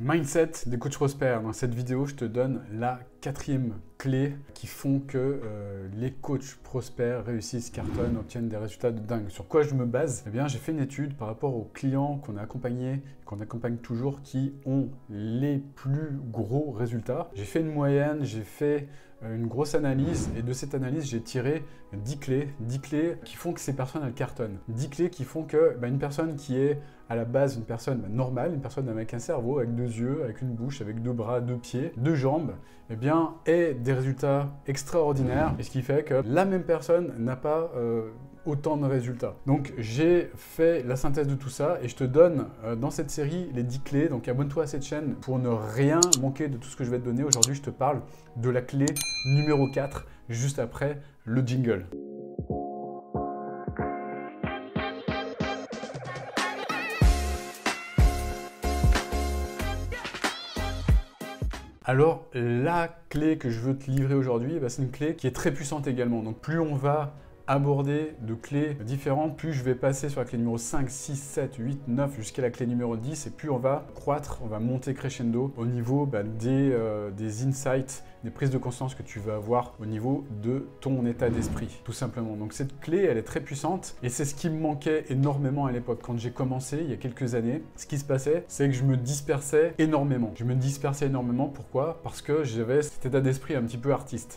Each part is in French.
Mindset des coachs prospères. Dans cette vidéo, je te donne la 4e clé qui font que les coachs prospères réussissent, cartonnent, obtiennent des résultats de dingue. Sur quoi je me base? Eh bien, j'ai fait une étude par rapport aux clients qu'on a accompagnés, qu'on accompagne toujours, qui ont les plus gros résultats. J'ai fait une moyenne, j'ai fait une grosse analyse et de cette analyse, j'ai tiré 10 clés qui font que ces personnes, elles cartonnent. 10 clés qui font que une personne qui est à la base une personne normale, une personne avec un cerveau, avec 2 yeux, avec une bouche, avec 2 bras, 2 pieds, 2 jambes, eh bien, ait des résultats extraordinaires. Et ce qui fait que la même personne n'a pas autant de résultats. Donc j'ai fait la synthèse de tout ça et je te donne dans cette série les 10 clés. Donc abonne-toi à cette chaîne pour ne rien manquer de tout ce que je vais te donner. Aujourd'hui, je te parle de la clé numéro 4, juste après le jingle. Alors, la clé que je veux te livrer aujourd'hui, c'est une clé qui est très puissante également. Donc, plus on va aborder de clés différentes, plus je vais passer sur la clé numéro 5, 6, 7, 8, 9 jusqu'à la clé numéro 10 et plus on va croître, on va monter crescendo au niveau des insights, des prises de conscience que tu vas avoir au niveau de ton état d'esprit, tout simplement. Donc cette clé, elle est très puissante et c'est ce qui me manquait énormément à l'époque. Quand j'ai commencé, il y a quelques années, ce qui se passait, c'est que je me dispersais énormément. Pourquoi? Parce que j'avais cet état d'esprit un petit peu artiste.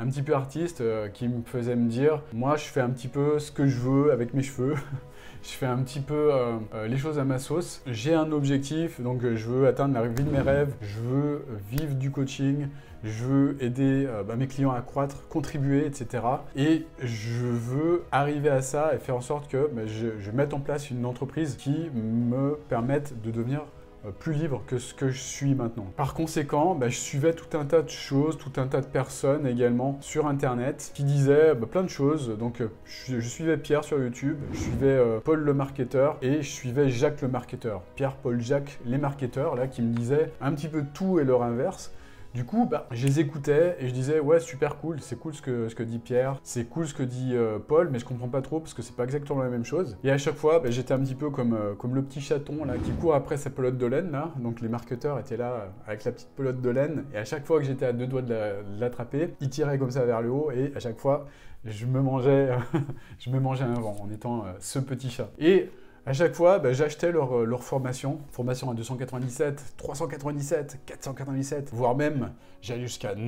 Qui me faisait me dire, moi je fais un petit peu ce que je veux avec mes cheveux, je fais un petit peu les choses à ma sauce. J'ai un objectif, donc je veux atteindre la vie de mes rêves, je veux vivre du coaching, je veux aider mes clients à croître, contribuer, etc. Et je veux arriver à ça et faire en sorte que je mette en place une entreprise qui me permette de devenir plus libre que ce que je suis maintenant. Par conséquent, je suivais tout un tas de choses, tout un tas de personnes également sur Internet qui disaient plein de choses. Donc, je suivais Pierre sur YouTube, je suivais Paul le marketeur et je suivais Jacques le marketeur. Pierre, Paul, Jacques, les marketeurs, là, qui me disaient un petit peu tout et leur inverse. Du coup, je les écoutais et je disais ouais, super cool, c'est cool ce que dit Pierre, c'est cool ce que dit Paul, mais je comprends pas trop parce que c'est pas exactement la même chose. Et à chaque fois, j'étais un petit peu comme le petit chaton là qui court après sa pelote de laine là. Donc les marketeurs étaient là avec la petite pelote de laine et à chaque fois que j'étais à 2 doigts de l'attraper, ils tiraient comme ça vers le haut et à chaque fois, je me mangeais un vent en étant ce petit chat. Et à chaque fois, j'achetais leur formation à 297, 397, 497, voire même j'allais jusqu'à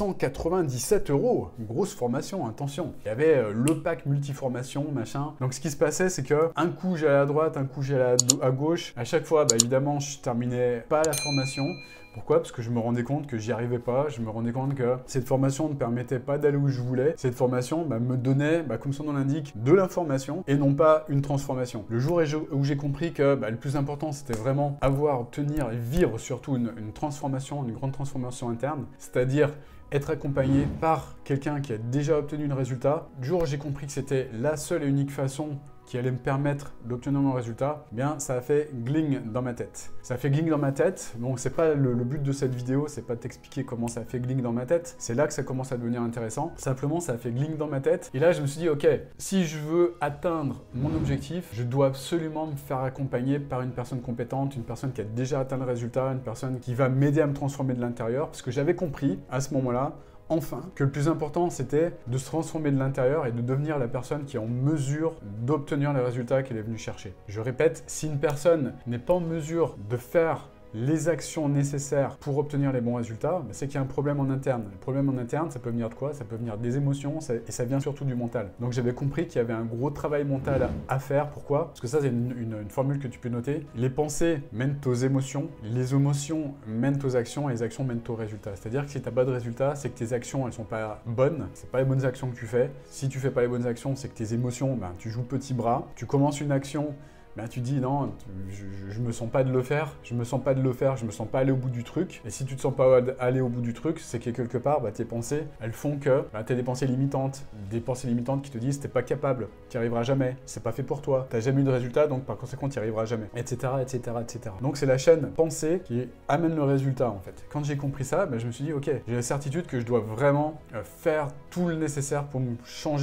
997 €. Grosse formation, attention. Il y avait le pack multiformation, machin. Donc ce qui se passait, c'est que un coup j'allais à droite, un coup j'allais à gauche. À chaque fois, évidemment, je terminais pas la formation. Pourquoi? Parce que je me rendais compte que j'y arrivais pas, je me rendais compte que cette formation ne permettait pas d'aller où je voulais. Cette formation me donnait, comme son nom l'indique, de l'information et non pas une transformation. Le jour où j'ai compris que le plus important, c'était vraiment obtenir et vivre surtout une transformation, une grande transformation interne, c'est-à-dire être accompagné par quelqu'un qui a déjà obtenu un résultat. Du jour où j'ai compris que c'était la seule et unique façon qui allait me permettre d'obtenir mon résultat, ça a fait gling dans ma tête. Ça a fait gling dans ma tête, donc c'est pas le but de cette vidéo, c'est pas de t'expliquer comment ça a fait gling dans ma tête, c'est là que ça commence à devenir intéressant. Simplement, ça a fait gling dans ma tête, et là je me suis dit, ok, si je veux atteindre mon objectif, je dois absolument me faire accompagner par une personne compétente, une personne qui a déjà atteint le résultat, une personne qui va m'aider à me transformer de l'intérieur, parce que j'avais compris à ce moment-là, enfin, que le plus important, c'était de se transformer de l'intérieur et de devenir la personne qui est en mesure d'obtenir les résultats qu'elle est venue chercher. Je répète, si une personne n'est pas en mesure de faire les actions nécessaires pour obtenir les bons résultats, c'est qu'il y a un problème en interne. Le problème en interne, ça peut venir de quoi? Ça peut venir des émotions et ça vient surtout du mental. Donc j'avais compris qu'il y avait un gros travail mental à faire. Pourquoi? Parce que ça, c'est une formule que tu peux noter. Les pensées mènent aux émotions, les émotions mènent aux actions et les actions mènent aux résultats. C'est-à-dire que si tu n'as pas de résultats, c'est que tes actions, elles sont pas bonnes. C'est pas les bonnes actions que tu fais. Si tu fais pas les bonnes actions, c'est que tes émotions, tu joues petit bras. Tu commences une action, tu dis non, je me sens pas de le faire, je me sens pas aller au bout du truc. Et si tu te sens pas aller au bout du truc, c'est que quelque part, tes pensées, elles font que tu as des pensées limitantes qui te disent t'es pas capable, tu n'y arriveras jamais, c'est pas fait pour toi, t'as jamais eu de résultat, donc par conséquent tu n'y arriveras jamais, etc., etc., etc. Donc c'est la chaîne pensée qui amène le résultat en fait. Quand j'ai compris ça, je me suis dit ok, j'ai la certitude que je dois vraiment faire tout le nécessaire pour me changer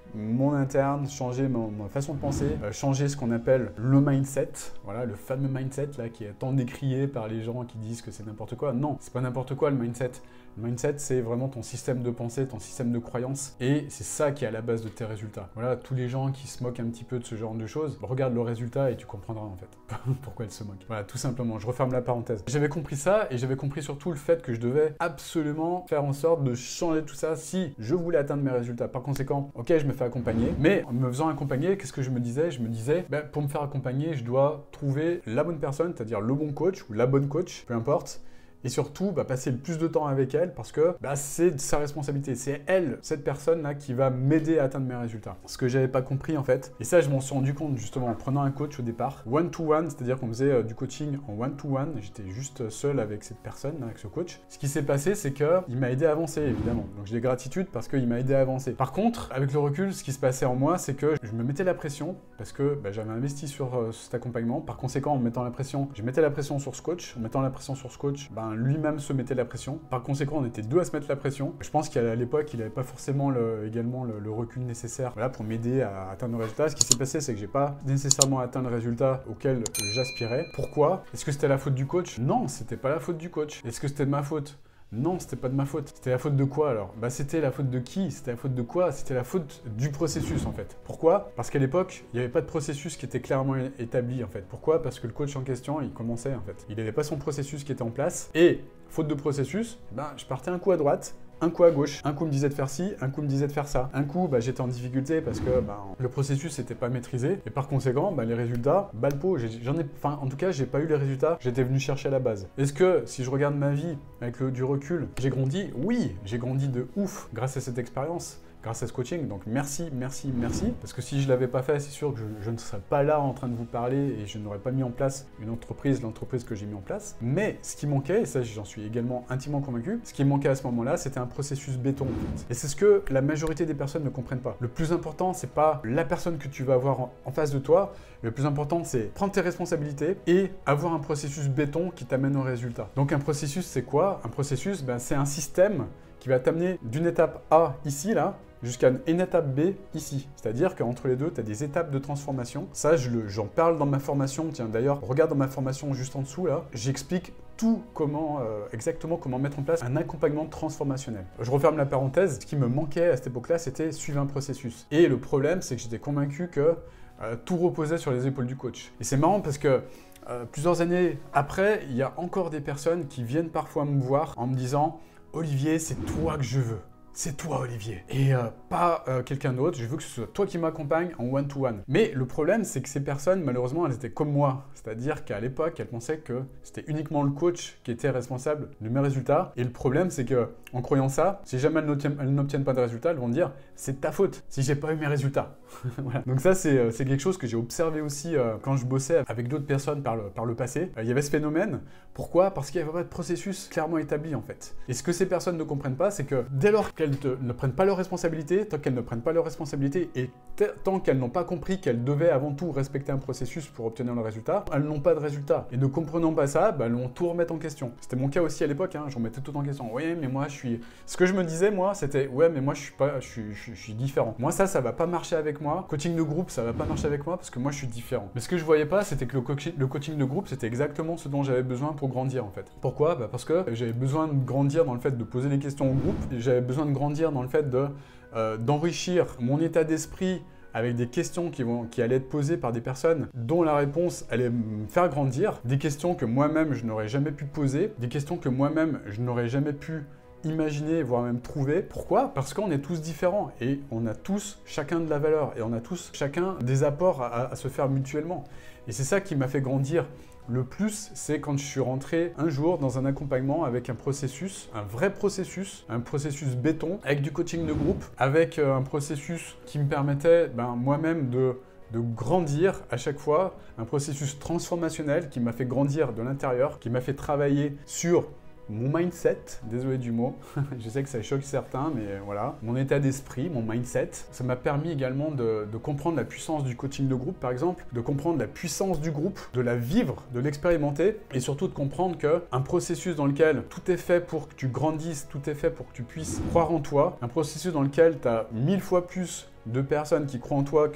mon interne, changer ma façon de penser, changer ce qu'on appelle le mindset, voilà, le fameux mindset là qui est tant décrié par les gens qui disent que c'est n'importe quoi. Non, c'est pas n'importe quoi le mindset. Le mindset, c'est vraiment ton système de pensée, ton système de croyance, et c'est ça qui est à la base de tes résultats. Voilà, tous les gens qui se moquent un petit peu de ce genre de choses, regarde le résultat et tu comprendras en fait pourquoi ils se moquent. Voilà, tout simplement, je referme la parenthèse. J'avais compris ça, et j'avais compris surtout le fait que je devais absolument faire en sorte de changer tout ça si je voulais atteindre mes résultats. Par conséquent, ok, je me fais accompagner, mais en me faisant accompagner, qu'est-ce que je me disais? Je me disais, ben, pour me faire accompagner, je dois trouver la bonne personne, c'est-à-dire le bon coach ou la bonne coach, peu importe. Et surtout, passer le plus de temps avec elle parce que c'est sa responsabilité. C'est elle, cette personne-là, qui va m'aider à atteindre mes résultats. Ce que j'avais pas compris en fait, et ça je m'en suis rendu compte justement en prenant un coach au départ, one-to-one, c'est-à-dire qu'on faisait du coaching en one-to-one, j'étais juste seul avec cette personne, avec ce coach. Ce qui s'est passé, c'est qu'il m'a aidé à avancer évidemment. Donc j'ai gratitude parce qu'il m'a aidé à avancer. Par contre, avec le recul, ce qui se passait en moi, c'est que je me mettais la pression parce que j'avais investi sur cet accompagnement. Par conséquent, en me mettant la pression, je mettais la pression sur ce coach. En mettant la pression sur ce coach, lui-même se mettait la pression. Par conséquent, on était deux à se mettre la pression. Je pense qu'à l'époque, il n'avait pas forcément également le recul nécessaire pour m'aider à atteindre le résultat. Ce qui s'est passé, c'est que j'ai pas nécessairement atteint le résultat auquel j'aspirais. Pourquoi? Est-ce que c'était la faute du coach? Non, c'était pas la faute du coach. Est-ce que c'était de ma faute? Non, c'était pas de ma faute. C'était la faute de quoi alors? C'était la faute de qui? C'était la faute de quoi? C'était la faute du processus en fait. Pourquoi? Parce qu'à l'époque, il n'y avait pas de processus qui était clairement établi en fait. Pourquoi? Parce que le coach en question, il commençait en fait. Il n'avait pas son processus qui était en place. Et faute de processus, je partais un coup à droite, un coup à gauche. Un coup me disait de faire ci, un coup me disait de faire ça. Un coup, j'étais en difficulté parce que le processus n'était pas maîtrisé. Et par conséquent, les résultats, le pot. En tout cas, j'ai pas eu les résultats que j'étais venu chercher à la base. Est-ce que, si je regarde ma vie avec du recul, j'ai grandi? Oui, j'ai grandi de ouf grâce à cette expérience. Grâce à ce coaching, donc merci, merci, merci. Parce que si je ne l'avais pas fait, c'est sûr que je ne serais pas là en train de vous parler et je n'aurais pas mis en place l'entreprise que j'ai mis en place. Mais ce qui manquait, et ça j'en suis également intimement convaincu, ce qui manquait à ce moment-là, c'était un processus béton en fait. Et c'est ce que la majorité des personnes ne comprennent pas. Le plus important, c'est pas la personne que tu vas avoir en face de toi. Le plus important, c'est prendre tes responsabilités et avoir un processus béton qui t'amène au résultat. Donc un processus, c'est quoi? Un processus, c'est un système qui va t'amener d'une étape A ici, là, jusqu'à une étape B ici. C'est-à-dire qu'entre les deux, tu as des étapes de transformation. Ça, j'en parle dans ma formation. Tiens, d'ailleurs, regarde dans ma formation juste en dessous, là, j'explique tout exactement comment mettre en place un accompagnement transformationnel. Je referme la parenthèse. Ce qui me manquait à cette époque-là, c'était suivre un processus. Et le problème, c'est que j'étais convaincu que tout reposait sur les épaules du coach. Et c'est marrant parce que plusieurs années après, il y a encore des personnes qui viennent parfois me voir en me disant « Olivier, c'est toi que je veux. C'est toi, Olivier. Et pas quelqu'un d'autre. Je veux que ce soit toi qui m'accompagne en one-to-one. » Mais le problème, c'est que ces personnes, malheureusement, elles étaient comme moi. C'est-à-dire qu'à l'époque, elles pensaient que c'était uniquement le coach qui était responsable de mes résultats. Et le problème, c'est que en croyant ça, si jamais elles n'obtiennent pas de résultats, elles vont dire « c'est de ta faute si j'ai pas eu mes résultats. » Voilà. Donc ça, c'est quelque chose que j'ai observé aussi quand je bossais avec d'autres personnes par le passé. Il y avait ce phénomène. Pourquoi? Parce qu'il n'y avait pas de processus clairement établi en fait. Et ce que ces personnes ne comprennent pas, c'est que dès lors qu'elles ne prennent pas leurs responsabilités, tant qu'elles ne prennent pas leurs responsabilités et tant qu'elles n'ont pas compris qu'elles devaient avant tout respecter un processus pour obtenir le résultat, elles n'ont pas de résultat. Et ne comprenant pas ça, elles vont tout remettre en question. C'était mon cas aussi à l'époque, je remettais tout en question. Oui, mais moi je suis... Ce que je me disais moi, c'était ouais, mais moi je suis différent. Moi ça va pas marcher avec moi. Coaching de groupe, ça va pas marcher avec moi parce que moi je suis différent. Mais ce que je voyais pas, c'était que le coaching de groupe, c'était exactement ce dont j'avais besoin pour grandir en fait. Pourquoi? Parce que j'avais besoin de grandir dans le fait de poser des questions au groupe. J'avais besoin de grandir dans le fait d'enrichir mon état d'esprit avec des questions qui allaient être posées par des personnes dont la réponse allait me faire grandir, des questions que moi-même je n'aurais jamais pu poser, des questions que moi-même je n'aurais jamais pu imaginer, voire même trouver. Pourquoi? Parce qu'on est tous différents et on a tous chacun de la valeur et on a tous chacun des apports à se faire mutuellement. Et c'est ça qui m'a fait grandir le plus, c'est quand je suis rentré un jour dans un accompagnement avec un processus, un vrai processus, un processus béton, avec du coaching de groupe, avec un processus qui me permettait moi-même de grandir à chaque fois, un processus transformationnel qui m'a fait grandir de l'intérieur, qui m'a fait travailler sur mon mindset, désolé du mot, je sais que ça choque certains, mais voilà, mon état d'esprit, mon mindset, ça m'a permis également de comprendre la puissance du coaching de groupe, par exemple, de comprendre la puissance du groupe, de la vivre, de l'expérimenter, et surtout de comprendre qu'un processus dans lequel tout est fait pour que tu grandisses, tout est fait pour que tu puisses croire en toi, un processus dans lequel tu as 1000 fois plus de personnes qui croient en toi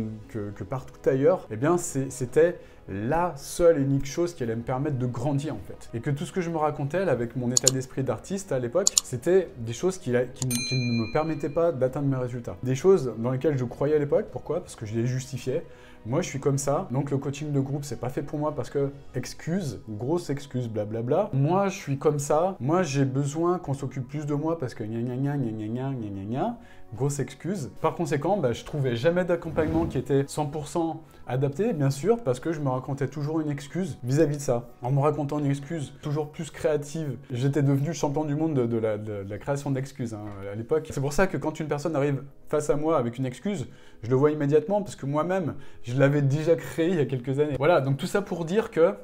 que partout ailleurs, eh bien c'était la seule et unique chose qui allait me permettre de grandir en fait. Et que tout ce que je me racontais là, avec mon état d'esprit d'artiste à l'époque, c'était des choses qui ne me permettaient pas d'atteindre mes résultats. Des choses dans lesquelles je croyais à l'époque. Pourquoi? Parce que je les justifiais. Moi, je suis comme ça, donc le coaching de groupe, c'est pas fait pour moi parce que, excuse, grosse excuse, blablabla. Moi, je suis comme ça, moi, j'ai besoin qu'on s'occupe plus de moi parce que gna gna gna gna gna gna gna gna gna, grosse excuse. Par conséquent, je trouvais jamais d'accompagnement qui était 100% adapté, bien sûr, parce que je me racontais toujours une excuse vis-à-vis de ça. En me racontant une excuse toujours plus créative, j'étais devenu champion du monde de la création d'excuses à l'époque. C'est pour ça que quand une personne arrive face à moi avec une excuse, je le vois immédiatement parce que moi-même, je l'avais déjà créé il y a quelques années. Voilà, donc tout ça pour dire que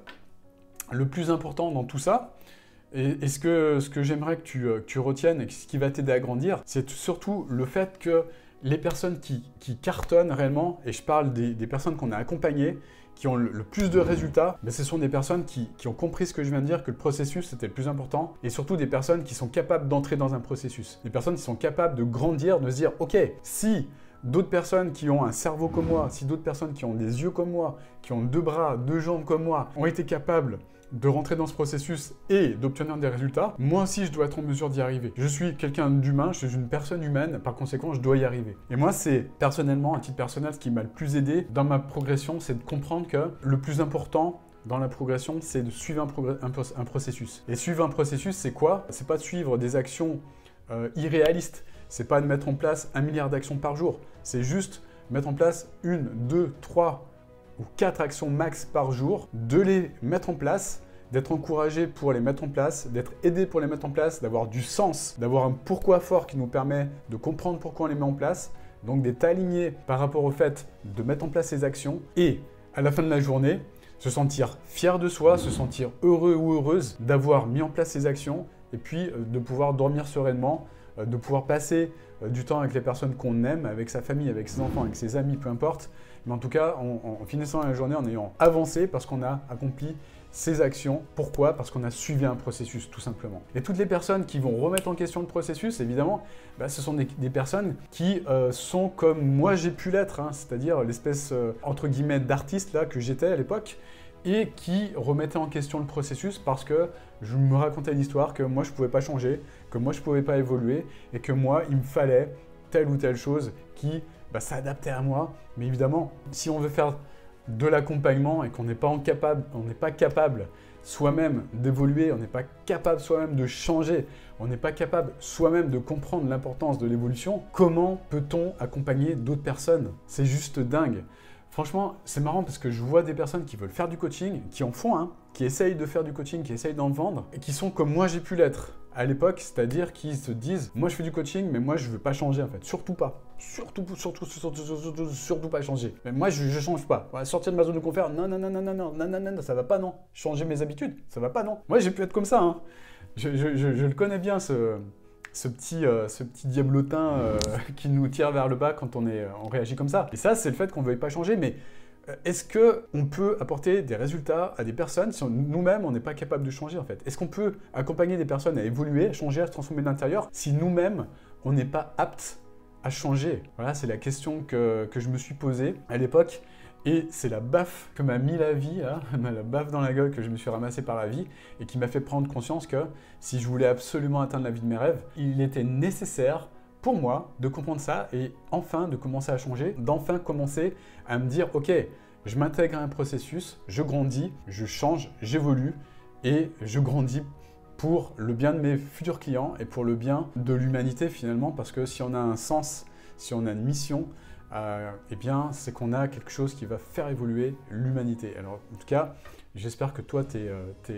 le plus important dans tout ça, et ce que j'aimerais que tu retiennes et ce qui va t'aider à grandir, c'est surtout le fait que les personnes qui cartonnent réellement, et je parle des personnes qu'on a accompagnées, qui ont le plus de résultats, ce sont des personnes qui ont compris ce que je viens de dire, que le processus c'était le plus important, et surtout des personnes qui sont capables d'entrer dans un processus. Des personnes qui sont capables de grandir, de se dire, ok, si d'autres personnes qui ont un cerveau comme moi, si d'autres personnes qui ont des yeux comme moi, qui ont 2 bras, 2 jambes comme moi, ont été capables de rentrer dans ce processus et d'obtenir des résultats, moi aussi je dois être en mesure d'y arriver. Je suis quelqu'un d'humain, je suis une personne humaine, par conséquent je dois y arriver. Et moi c'est personnellement, à titre personnel, ce qui m'a le plus aidé dans ma progression, c'est de comprendre que le plus important dans la progression, c'est de suivre un processus. Et suivre un processus, c'est quoi? C'est pas de suivre des actions irréalistes, c'est pas de mettre en place 1 milliard d'actions par jour, c'est juste mettre en place 1, 2, 3 ou 4 actions max par jour, de les mettre en place, d'être encouragé pour les mettre en place, d'être aidé pour les mettre en place, d'avoir du sens, d'avoir un pourquoi fort qui nous permet de comprendre pourquoi on les met en place, donc d'être aligné par rapport au fait de mettre en place ces actions et à la fin de la journée, se sentir fier de soi, se sentir heureux ou heureuse d'avoir mis en place ces actions et puis de pouvoir dormir sereinement, de pouvoir passer du temps avec les personnes qu'on aime, avec sa famille, avec ses enfants, avec ses amis, peu importe. Mais en tout cas, en finissant la journée en ayant avancé parce qu'on a accompli ces actions. Pourquoi? Parce qu'on a suivi un processus, tout simplement. Et toutes les personnes qui vont remettre en question le processus, évidemment, ce sont des personnes qui sont comme moi j'ai pu l'être, c'est-à-dire l'espèce, entre guillemets, d'artiste là que j'étais à l'époque, et qui remettaient en question le processus parce que je me racontais l'histoire que moi je ne pouvais pas changer, que moi je ne pouvais pas évoluer, et que moi il me fallait telle ou telle chose qui s'adaptait à moi. Mais évidemment, si on veut faire de l'accompagnement et qu'on n'est pas capable soi-même d'évoluer, on n'est pas capable soi-même de changer, on n'est pas capable soi-même de comprendre l'importance de l'évolution, comment peut-on accompagner d'autres personnes? C'est juste dingue. Franchement, c'est marrant parce que je vois des personnes qui veulent faire du coaching, qui en font, qui essayent de faire du coaching, qui essayent d'en vendre, et qui sont comme moi j'ai pu l'être à l'époque, c'est-à-dire qu'ils se disent « moi je fais du coaching, mais moi je veux pas changer en fait, surtout pas, surtout pas changer, mais moi je change pas, sortir de ma zone de confort, non, ça va pas non, changer mes habitudes, ça va pas non, moi j'ai pu être comme ça, je le connais bien ce petit diablotin qui nous tire vers le bas quand on réagit comme ça. Et ça, c'est le fait qu'on ne veuille pas changer, mais est-ce qu'on peut apporter des résultats à des personnes si nous-mêmes, on n'est pas capable de changer en fait? Est-ce qu'on peut accompagner des personnes à évoluer, à changer, à se transformer de l'intérieur si nous-mêmes, on n'est pas apte à changer? Voilà, c'est la question que je me suis posée à l'époque. Et c'est la baffe que m'a mis la vie, la baffe dans la gueule que je me suis ramassé par la vie et qui m'a fait prendre conscience que si je voulais absolument atteindre la vie de mes rêves, il était nécessaire pour moi de comprendre ça et enfin de commencer à changer, d'enfin commencer à me dire « Ok, je m'intègre à un processus, je grandis, je change, j'évolue et je grandis pour le bien de mes futurs clients et pour le bien de l'humanité finalement parce que si on a un sens, si on a une mission, eh bien, c'est qu'on a quelque chose qui va faire évoluer l'humanité. Alors, en tout cas, j'espère que toi, tu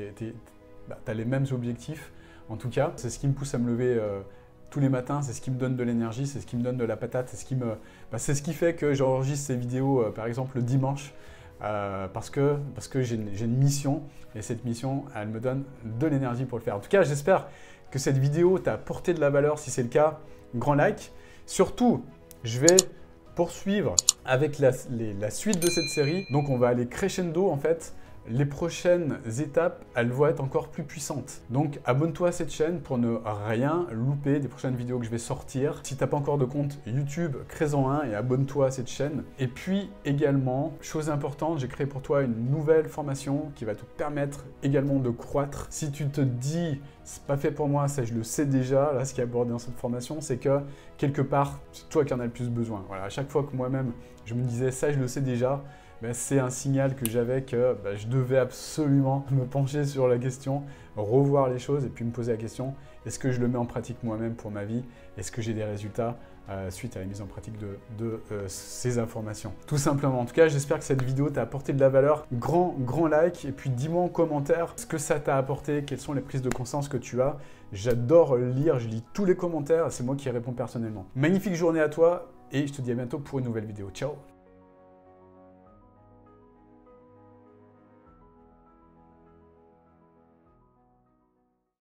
as les mêmes objectifs. En tout cas, c'est ce qui me pousse à me lever tous les matins, c'est ce qui me donne de l'énergie, c'est ce qui me donne de la patate, c'est ce qui fait que j'enregistre ces vidéos, par exemple, le dimanche, parce que j'ai une mission, et cette mission, elle me donne de l'énergie pour le faire. En tout cas, j'espère que cette vidéo t'a apporté de la valeur. Si c'est le cas, grand like. Surtout, je vais poursuivre avec la suite de cette série. Donc on va aller crescendo en fait les prochaines étapes, elles vont être encore plus puissantes. Donc abonne-toi à cette chaîne pour ne rien louper des prochaines vidéos que je vais sortir. Si tu n'as pas encore de compte YouTube, crée-en un et abonne-toi à cette chaîne. Et puis également, chose importante, j'ai créé pour toi une nouvelle formation qui va te permettre également de croître. Si tu te dis, c'est pas fait pour moi, ça je le sais déjà, là ce qui est abordé dans cette formation, c'est que quelque part, c'est toi qui en as le plus besoin. Voilà, à chaque fois que moi-même, je me disais, ça je le sais déjà, ben, c'est un signal que j'avais que ben, je devais absolument me pencher sur la question, revoir les choses et puis me poser la question, est-ce que je le mets en pratique moi-même pour ma vie? Est-ce que j'ai des résultats suite à la mise en pratique de ces informations? Tout simplement. En tout cas, j'espère que cette vidéo t'a apporté de la valeur. Grand like et puis dis-moi en commentaire ce que ça t'a apporté, quelles sont les prises de conscience que tu as. J'adore lire, je lis tous les commentaires, c'est moi qui réponds personnellement. Magnifique journée à toi et je te dis à bientôt pour une nouvelle vidéo. Ciao!